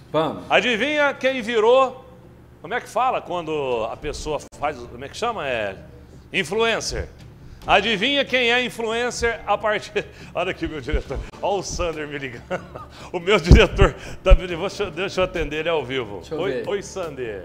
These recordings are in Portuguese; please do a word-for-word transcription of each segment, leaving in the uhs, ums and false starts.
Vamos. Adivinha quem virou... Como é que fala quando a pessoa faz... Como é que chama? É... Influencer. Adivinha quem é influencer a partir... Olha aqui, meu diretor. Olha o Sander me ligando. O meu diretor tá me ligando. Deixa eu atender ele ao vivo. Deixa eu Oi, ver. Oi, Sander.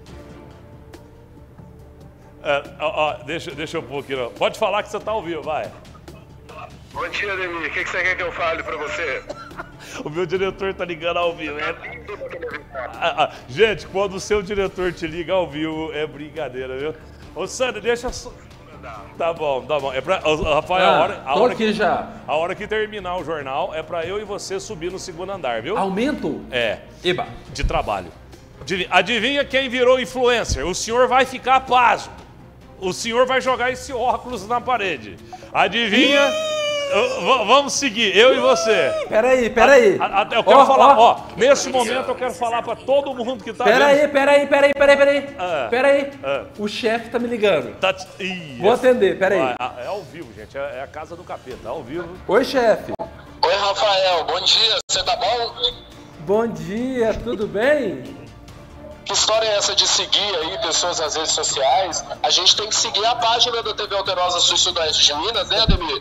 É, ó, ó, deixa, deixa eu pôr aqui. Ó. Pode falar que você tá ao vivo, vai. Bom dia, Ademir. O que, que você quer que eu fale pra você? O meu diretor tá ligando ao vivo. É... Ah, ah, gente, quando o seu diretor te liga ao vivo, é brincadeira, viu? Ô, Sander, deixa só... Tá bom, tá bom. É pra... Rafael, Ah, a hora, a tô hora aqui que, já. A hora que terminar o jornal, é pra eu e você subir no segundo andar, viu? Aumento? É, Eba. de trabalho. Adivinha- Adivinha quem virou influencer? O senhor vai ficar pasmo. O senhor vai jogar esse óculos na parede. Adivinha... V- Vamos seguir, eu e você. Peraí, peraí. A- a- eu quero Ó, falar, ó. ó, nesse momento eu quero falar pra todo mundo que tá Peraí, vendo. peraí, peraí, peraí, peraí. Ah. Peraí. Ah. O chefe tá me ligando. Tá... Ih, Vou é- atender, peraí. Ah, É ao vivo, gente, é é a casa do capeta, é ao vivo. Oi, chefe. Oi, Rafael. Bom dia. Você tá bom? Bom dia, tudo bem? Que história é essa de seguir aí pessoas nas redes sociais? A gente tem que seguir a página da T V Alterosa Sul e Sudoeste de Minas, né, Ademir?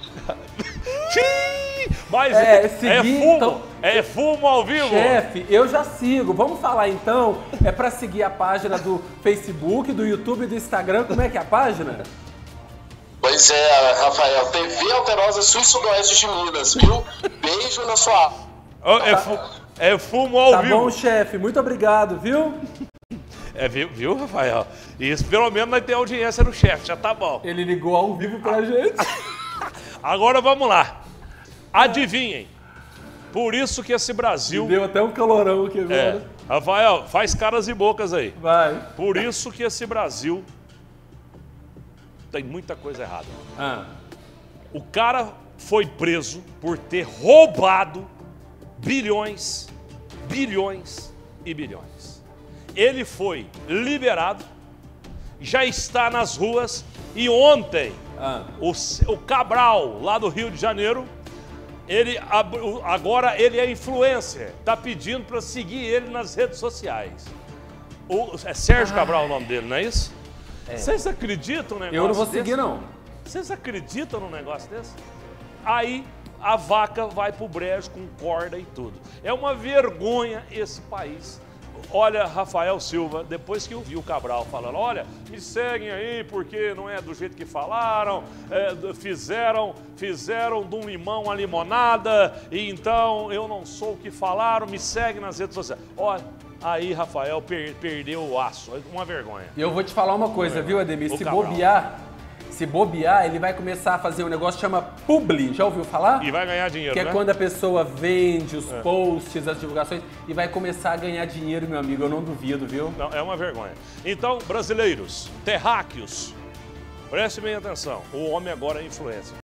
Mas É, é, seguir, é fumo, então- é fumo ao vivo. Chefe, eu já sigo. Vamos falar então? É pra seguir a página do Facebook, do YouTube e do Instagram. Como é que é a página? Pois é, Rafael. T V Alterosa Sul e Sudoeste de Minas, viu? Beijo na sua... Ó, É, fu- é fumo ao Tá vivo. bom, chefe. Muito obrigado, viu? É, viu, viu, Rafael? Isso pelo menos vai ter audiência no chefe, já tá bom. Ele ligou ao vivo pra gente. Agora vamos lá. Adivinhem. Por isso que esse Brasil... Deu até um calorão aqui É, agora. Rafael, faz caras e bocas aí. Vai. Por isso que esse Brasil tem muita coisa errada. Ah. O cara foi preso por ter roubado bilhões, bilhões e bilhões. Ele foi liberado, já está nas ruas e ontem Ah. o, o Cabral, lá do Rio de Janeiro, ele ab- o- agora ele é influencer, tá pedindo para seguir ele nas redes sociais. O, é Sérgio Cabral o nome dele, não é isso? Vocês acreditam no negócio Eu não vou desse? seguir, não. Vocês acreditam num negócio desse? Aí a vaca vai pro brejo com corda e tudo. É uma vergonha esse país. Olha, Rafael Silva, depois que eu vi o Cabral falando, olha, me seguem aí porque não é do jeito que falaram, é, fizeram, fizeram de um limão a limonada, e então eu não sou o que falaram, me segue nas redes sociais. Olha, aí Rafael per- perdeu o aço, uma vergonha. E eu vou te falar uma coisa, viu, Ademir? O Se Cabral. bobear, se bobear, ele vai começar a fazer um negócio que chama publi. Já ouviu falar? E vai ganhar dinheiro, Que é né? quando a pessoa vende os posts, as divulgações e vai começar a ganhar dinheiro, meu amigo. Eu não duvido, viu? Não, é uma vergonha. Então, brasileiros, terráqueos, prestem bem atenção. O homem agora é influencer.